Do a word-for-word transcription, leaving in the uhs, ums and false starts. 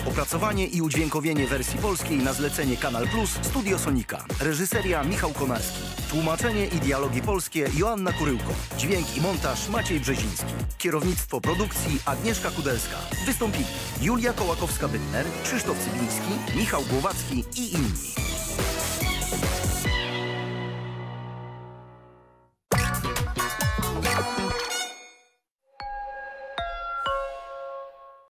Opracowanie i udźwiękowienie wersji polskiej na zlecenie Kanal Plus Studio Sonika. Reżyseria Michał Konarski. Tłumaczenie i dialogi polskie Joanna Kuryłko. Dźwięk i montaż Maciej Brzeziński. Kierownictwo produkcji Agnieszka Kudelska. Wystąpili Julia Kołakowska-Bytner, Krzysztof Cybiński, Michał Głowacki i inni.